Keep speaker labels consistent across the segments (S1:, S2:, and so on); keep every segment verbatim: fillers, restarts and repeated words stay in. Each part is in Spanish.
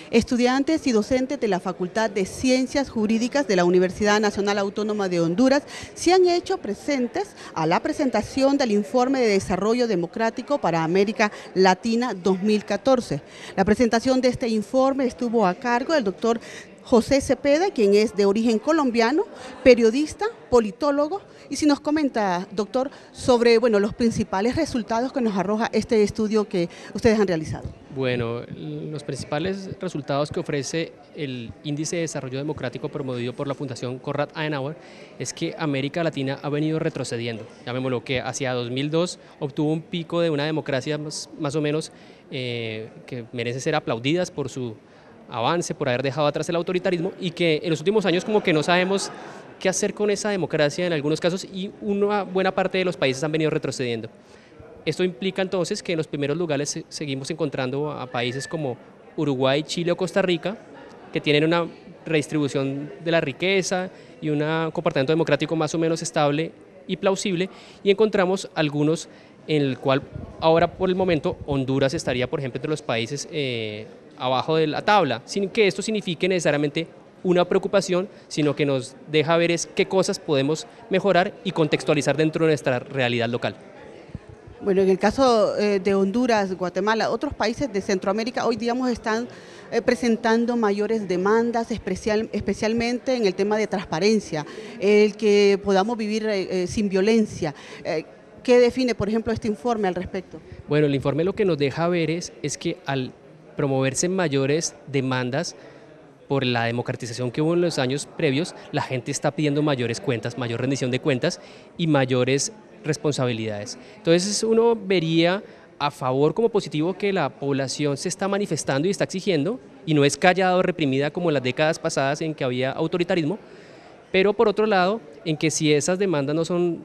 S1: Estudiantes y docentes de la Facultad de Ciencias Jurídicas de la Universidad Nacional Autónoma de Honduras se han hecho presentes a la presentación del Informe de Desarrollo Democrático para América Latina dos mil catorce. La presentación de este informe estuvo a cargo del doctor José Cepeda, quien es de origen colombiano, periodista, politólogo, y si nos comenta, doctor, sobre bueno, los principales resultados que nos arroja este estudio que ustedes han realizado.
S2: Bueno, los principales resultados que ofrece el Índice de Desarrollo Democrático promovido por la Fundación Konrad Adenauer es que América Latina ha venido retrocediendo. Llamémoslo que hacia dos mil dos obtuvo un pico de una democracia más, más o menos eh, que merece ser aplaudidas por su avance, por haber dejado atrás el autoritarismo, y que en los últimos años como que no sabemos qué hacer con esa democracia en algunos casos, y una buena parte de los países han venido retrocediendo. Esto implica entonces que en los primeros lugares seguimos encontrando a países como Uruguay, Chile o Costa Rica, que tienen una redistribución de la riqueza y un comportamiento democrático más o menos estable y plausible, y encontramos algunos en el cual ahora por el momento Honduras estaría, por ejemplo, entre los países eh, abajo de la tabla, sin que esto signifique necesariamente una preocupación, sino que nos deja ver es qué cosas podemos mejorar y contextualizar dentro de nuestra realidad local.
S1: Bueno, en el caso eh, de Honduras, Guatemala, otros países de Centroamérica hoy digamos están eh, presentando mayores demandas, especial, especialmente en el tema de transparencia, el que podamos vivir eh, eh, sin violencia. Eh, ¿Qué define, por ejemplo, este informe al respecto?
S2: Bueno, el informe lo que nos deja ver es, es que al promoverse mayores demandas por la democratización que hubo en los años previos, la gente está pidiendo mayores cuentas, mayor rendición de cuentas y mayores responsabilidades. Entonces uno vería a favor como positivo que la población se está manifestando y está exigiendo, y no es callada o reprimida como en las décadas pasadas en que había autoritarismo, pero por otro lado, en que si esas demandas no son,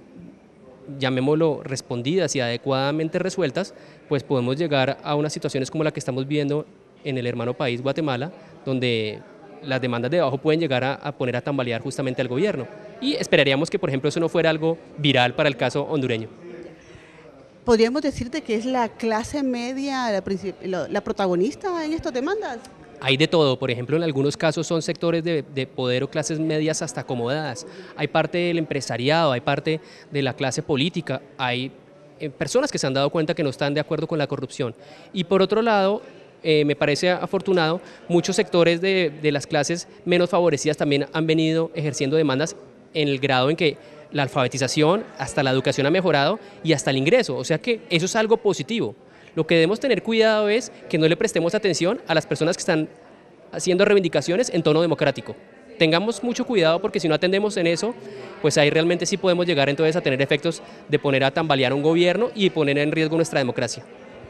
S2: llamémoslo, respondidas y adecuadamente resueltas, pues podemos llegar a unas situaciones como la que estamos viendo en el hermano país Guatemala, donde las demandas de abajo pueden llegar a, a poner a tambalear justamente al gobierno. Y esperaríamos que, por ejemplo, eso no fuera algo viral para el caso hondureño.
S1: ¿Podríamos decirte que es la clase media la, la, la protagonista en estas demandas?
S2: Hay de todo, por ejemplo, en algunos casos son sectores de, de poder o clases medias hasta acomodadas, hay parte del empresariado, hay parte de la clase política, hay eh, personas que se han dado cuenta que no están de acuerdo con la corrupción. Y por otro lado, eh, me parece afortunado, muchos sectores de, de las clases menos favorecidas también han venido ejerciendo demandas en el grado en que la alfabetización, hasta la educación ha mejorado y hasta el ingreso, o sea que eso es algo positivo. Lo que debemos tener cuidado es que no le prestemos atención a las personas que están haciendo reivindicaciones en tono democrático. Tengamos mucho cuidado porque si no atendemos en eso, pues ahí realmente sí podemos llegar entonces a tener efectos de poner a tambalear un gobierno y poner en riesgo nuestra democracia.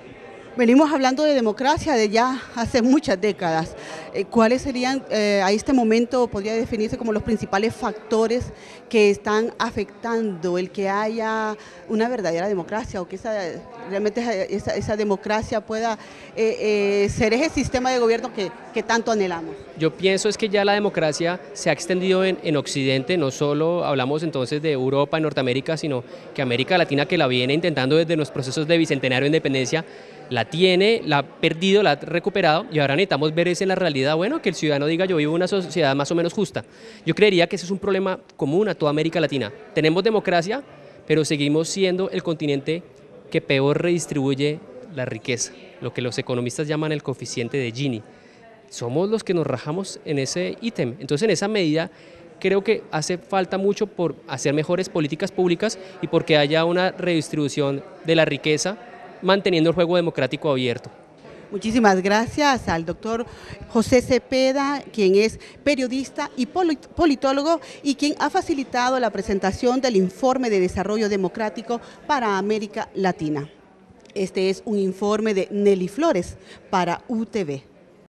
S1: Venimos hablando de democracia de ya hace muchas décadas. ¿Cuáles serían, eh, a este momento podría definirse como los principales factores que están afectando el que haya una verdadera democracia o que esa, realmente esa, esa democracia pueda eh, eh, ser ese sistema de gobierno que, que tanto anhelamos?
S2: Yo pienso es que ya la democracia se ha extendido en, en Occidente, no solo hablamos entonces de Europa y Norteamérica, sino que América Latina, que la viene intentando desde los procesos de bicentenario de independencia, la tiene, la ha perdido, la ha recuperado, y ahora necesitamos ver es en la realidad, bueno, que el ciudadano diga yo vivo en una sociedad más o menos justa. Yo creería que ese es un problema común a toda América Latina. Tenemos democracia, pero seguimos siendo el continente que peor redistribuye la riqueza, lo que los economistas llaman el coeficiente de Gini. Somos los que nos rajamos en ese ítem. Entonces, en esa medida, creo que hace falta mucho por hacer mejores políticas públicas y porque haya una redistribución de la riqueza, manteniendo el juego democrático abierto.
S1: Muchísimas gracias al doctor José Cepeda, quien es periodista y politólogo y quien ha facilitado la presentación del Informe de Desarrollo Democrático para América Latina. Este es un informe de Nelly Flores para U T V.